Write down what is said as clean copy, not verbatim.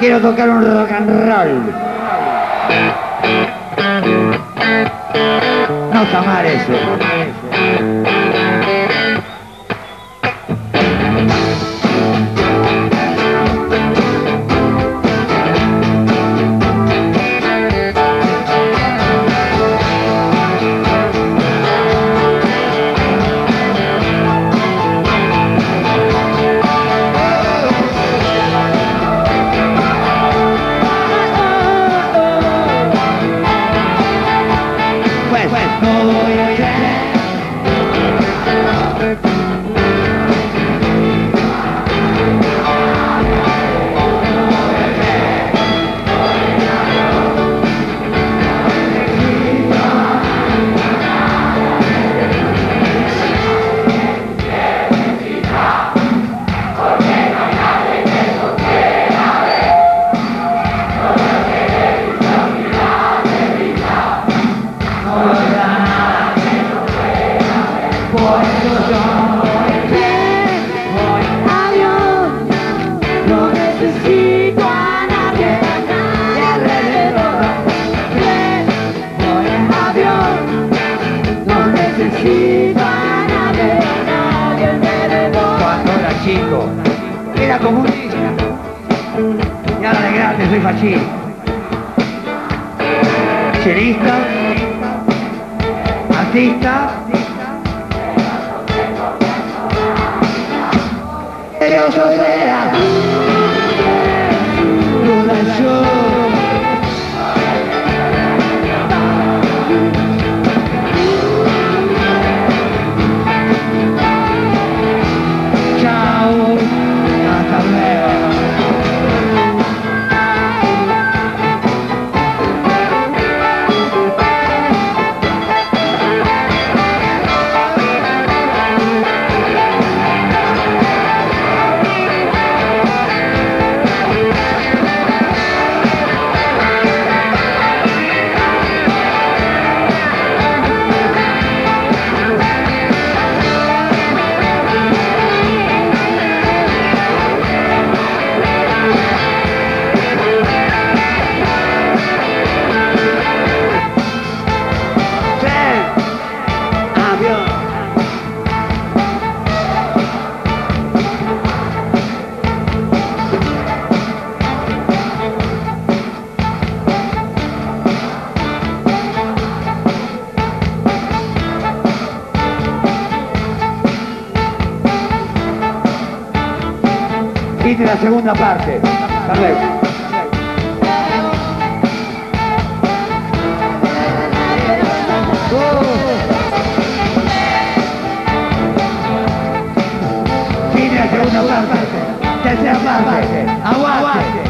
quiero tocar un rock and roll. No está mal eso. Chico, era comunista y ahora de grande soy fascista, cherista, artista, pero yo era duda yo. Viste la segunda parte. Hasta luego. Viste la segunda parte. Tercera parte. Aguante.